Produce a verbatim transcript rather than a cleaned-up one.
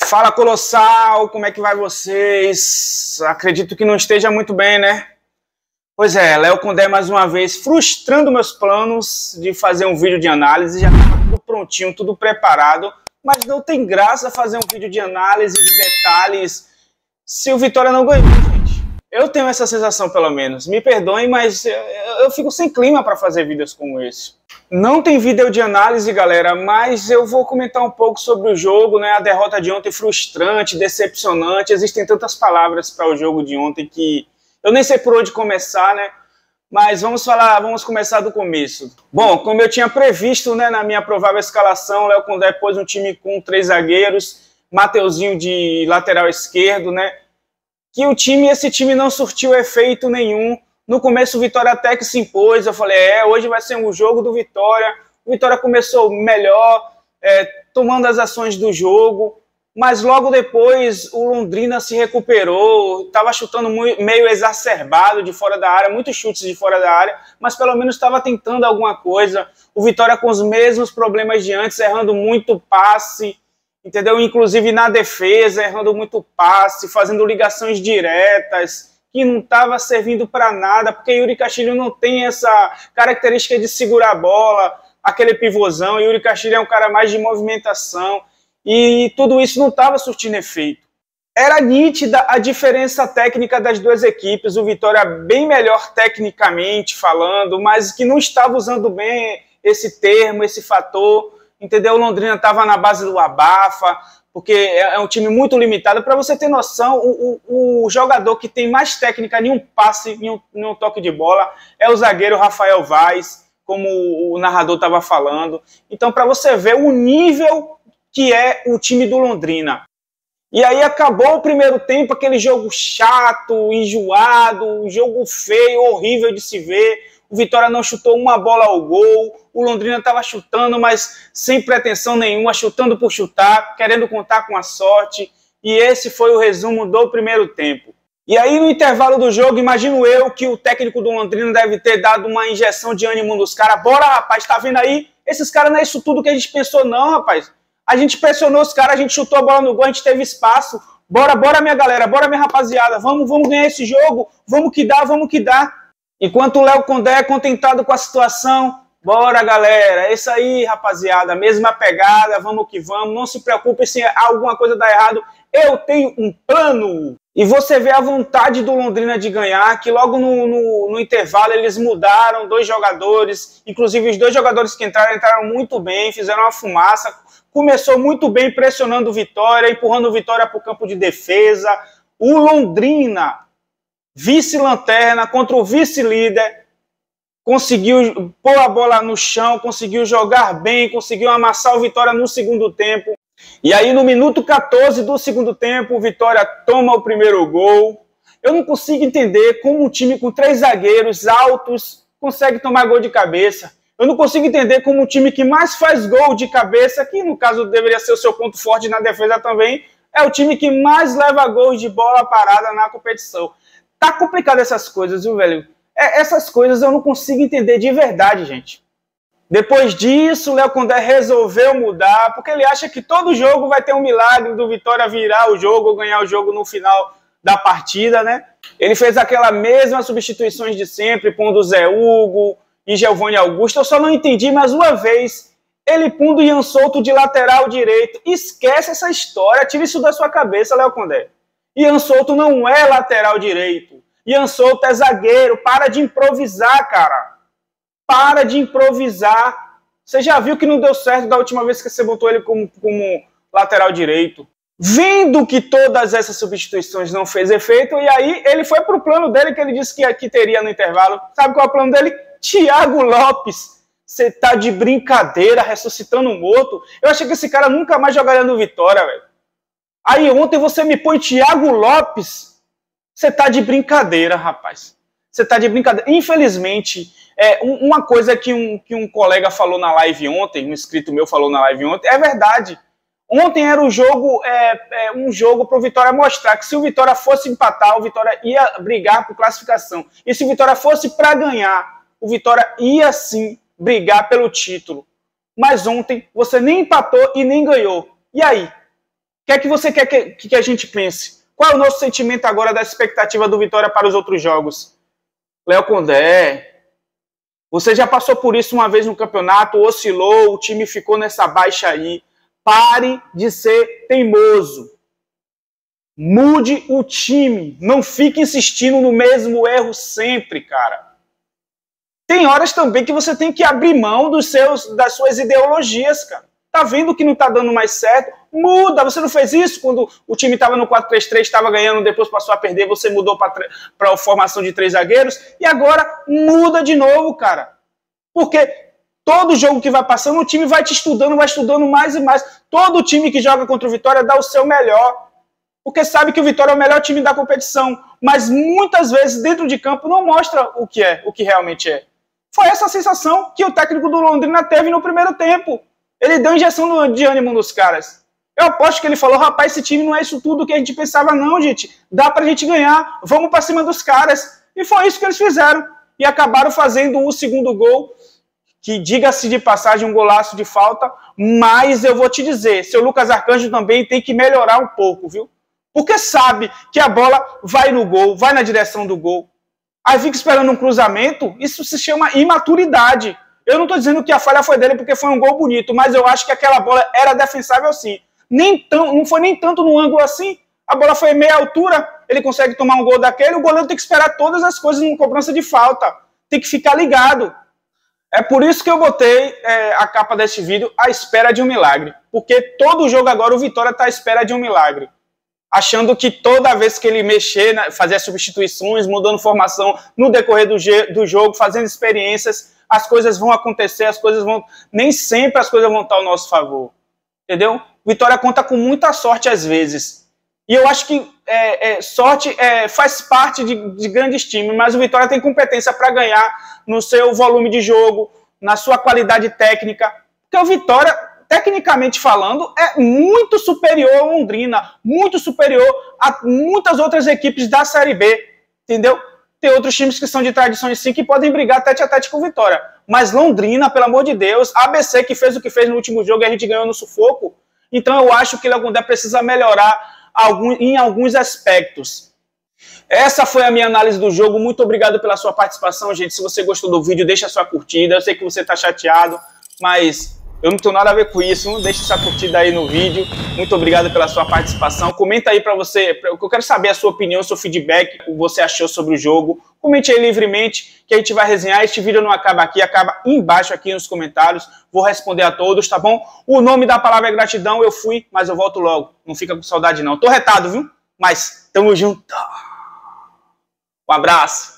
Fala, Colossal, como é que vai vocês? Acredito que não esteja muito bem, né? Pois é, Léo Condé mais uma vez frustrando meus planos de fazer um vídeo de análise. Já estava tudo prontinho, tudo preparado, mas não tem graça fazer um vídeo de análise de detalhes se o Vitória não ganhou, gente. Eu tenho essa sensação, pelo menos. Me perdoem, mas eu, eu fico sem clima para fazer vídeos como esse. Não tem vídeo de análise, galera, mas eu vou comentar um pouco sobre o jogo, né? A derrota de ontem frustrante, decepcionante. Existem tantas palavras para o jogo de ontem que eu nem sei por onde começar, né? Mas vamos falar, vamos começar do começo. Bom, como eu tinha previsto, né, na minha provável escalação, Léo Condé pôs um time com três zagueiros, Mateuzinho de lateral esquerdo, né? Que o time, esse time não surtiu efeito nenhum. No começo o Vitória até que se impôs, eu falei, é, hoje vai ser um jogo do Vitória. O Vitória começou melhor, é, tomando as ações do jogo, mas logo depois o Londrina se recuperou, estava chutando muito, meio exacerbado de fora da área, muitos chutes de fora da área, mas pelo menos estava tentando alguma coisa. O Vitória com os mesmos problemas de antes, errando muito passe, entendeu? Inclusive na defesa, errando muito passe, fazendo ligações diretas, que não estava servindo para nada, porque Yuri Castilho não tem essa característica de segurar a bola, aquele pivôzão. Yuri Castilho é um cara mais de movimentação, e tudo isso não estava surtindo efeito. Era nítida a diferença técnica das duas equipes, o Vitória bem melhor tecnicamente falando, mas que não estava usando bem esse termo, esse fator, entendeu? O Londrina estava na base do abafa, porque é um time muito limitado. Para você ter noção, o, o, o jogador que tem mais técnica em um passe, em um, em um toque de bola, é o zagueiro Rafael Vaz, como o narrador estava falando. Então, para você ver o nível que é o time do Londrina. E aí acabou o primeiro tempo, aquele jogo chato, enjoado, um jogo feio, horrível de se ver. O Vitória não chutou uma bola ao gol, o Londrina estava chutando, mas sem pretensão nenhuma, chutando por chutar, querendo contar com a sorte, e esse foi o resumo do primeiro tempo. E aí no intervalo do jogo, imagino eu que o técnico do Londrina deve ter dado uma injeção de ânimo nos caras. Bora, rapaz, tá vendo aí? Esses caras não é isso tudo que a gente pensou não, rapaz. A gente pressionou os caras, a gente chutou a bola no gol, a gente teve espaço. Bora, bora minha galera, bora minha rapaziada, vamos, vamos ganhar esse jogo, vamos que dá, vamos que dá. Enquanto o Léo Condé é contentado com a situação, bora galera, é isso aí rapaziada, mesma pegada, vamos que vamos, não se preocupe se alguma coisa dá errado, eu tenho um plano. E você vê a vontade do Londrina de ganhar, que logo no, no, no intervalo eles mudaram dois jogadores, inclusive os dois jogadores que entraram, entraram muito bem, fizeram uma fumaça, começou muito bem pressionando o Vitória, empurrando o Vitória para o campo de defesa. O Londrina, vice-lanterna contra o vice-líder, conseguiu pôr a bola no chão, conseguiu jogar bem, conseguiu amassar o Vitória no segundo tempo. E aí no minuto quatorze do segundo tempo, o Vitória toma o primeiro gol. Eu não consigo entender como um time com três zagueiros altos consegue tomar gol de cabeça. Eu não consigo entender como um time que mais faz gol de cabeça, que no caso deveria ser o seu ponto forte na defesa também, é o time que mais leva gols de bola parada na competição. Tá complicado essas coisas, viu, velho? É, essas coisas eu não consigo entender de verdade, gente. Depois disso, o Léo Condé resolveu mudar, porque ele acha que todo jogo vai ter um milagre do Vitória virar o jogo ou ganhar o jogo no final da partida, né? Ele fez aquela mesma substituições de sempre, pondo o Zé Hugo e Giovanni Augusto. Eu só não entendi mais uma vez ele pondo o Ian Souto de lateral direito. Esquece essa história, tira isso da sua cabeça, Léo Condé. Ian Souto não é lateral direito. Ian Souto é zagueiro. Para de improvisar, cara. Para de improvisar. Você já viu que não deu certo da última vez que você botou ele como, como lateral direito. Vendo que todas essas substituições não fez efeito, e aí ele foi pro plano dele que ele disse que aqui teria no intervalo. Sabe qual é o plano dele? Thiago Lopes. Você tá de brincadeira, ressuscitando um morto. Eu achei que esse cara nunca mais jogaria no Vitória, velho. Aí ontem você me põe Thiago Lopes. Você tá de brincadeira, rapaz. Você tá de brincadeira. Infelizmente, é, um, uma coisa que um, que um colega falou na live ontem, um inscrito meu falou na live ontem, é verdade. Ontem era um jogo, é, é, um jogo pro Vitória mostrar que se o Vitória fosse empatar, o Vitória ia brigar por classificação. E se o Vitória fosse para ganhar, o Vitória ia sim brigar pelo título. Mas ontem você nem empatou e nem ganhou. E aí? que é que você quer que, que a gente pense? Qual é o nosso sentimento agora da expectativa do Vitória para os outros jogos? Léo Condé, você já passou por isso uma vez no campeonato, oscilou, o time ficou nessa baixa aí. Pare de ser teimoso. Mude o time. Não fique insistindo no mesmo erro sempre, cara. Tem horas também que você tem que abrir mão dos seus, das suas ideologias, cara. Tá vendo que não tá dando mais certo? Muda. Você não fez isso quando o time estava no quatro três três, estava ganhando, depois passou a perder, você mudou para a formação de três zagueiros e agora muda de novo, cara. Porque todo jogo que vai passando, o time vai te estudando, vai estudando mais e mais. Todo time que joga contra o Vitória dá o seu melhor. Porque sabe que o Vitória é o melhor time da competição. Mas muitas vezes dentro de campo não mostra o que é, o que realmente é. Foi essa sensação que o técnico do Londrina teve no primeiro tempo. Ele deu injeção de ânimo nos caras. Eu aposto que ele falou, rapaz, esse time não é isso tudo que a gente pensava não, gente. Dá pra gente ganhar, vamos pra cima dos caras. E foi isso que eles fizeram. E acabaram fazendo o segundo gol, que, diga-se de passagem, um golaço de falta. Mas eu vou te dizer, seu Lucas Arcanjo também tem que melhorar um pouco, viu? Porque sabe que a bola vai no gol, vai na direção do gol. Aí fica esperando um cruzamento, isso se chama imaturidade. Eu não estou dizendo que a falha foi dele porque foi um gol bonito, mas eu acho que aquela bola era defensável sim. Nem tão, não foi nem tanto no ângulo assim, a bola foi meia altura, ele consegue tomar um gol daquele, o goleiro tem que esperar todas as coisas numa cobrança de falta. Tem que ficar ligado. É por isso que eu botei é, a capa desse vídeo à espera de um milagre. Porque todo jogo agora o Vitória está à espera de um milagre. Achando que toda vez que ele mexer, fazer as substituições, mudando formação no decorrer do, do jogo, fazendo experiências, as coisas vão acontecer, as coisas vão... Nem sempre as coisas vão estar ao nosso favor. Entendeu? Vitória conta com muita sorte às vezes. E eu acho que é, é, sorte é, faz parte de, de grandes times, mas o Vitória tem competência para ganhar no seu volume de jogo, na sua qualidade técnica. Porque o Vitória, tecnicamente falando, é muito superior ao Londrina, muito superior a muitas outras equipes da Série B, entendeu? Tem outros times que são de tradições sim, que podem brigar tete a tete com Vitória. Mas Londrina, pelo amor de Deus, A B C que fez o que fez no último jogo e a gente ganhou no sufoco. Então eu acho que o Léo Condé precisa melhorar algum, em alguns aspectos. Essa foi a minha análise do jogo. Muito obrigado pela sua participação, gente. Se você gostou do vídeo, deixa a sua curtida. Eu sei que você está chateado, mas eu não tenho nada a ver com isso. Deixa sua curtida aí no vídeo. Muito obrigado pela sua participação. Comenta aí para você, eu quero saber a sua opinião, seu feedback, o que você achou sobre o jogo. Comente aí livremente, que a gente vai resenhar. Este vídeo não acaba aqui, acaba embaixo aqui nos comentários. Vou responder a todos, tá bom? O nome da palavra é gratidão. Eu fui, mas eu volto logo. Não fica com saudade não. Tô retado, viu? Mas tamo junto. Um abraço.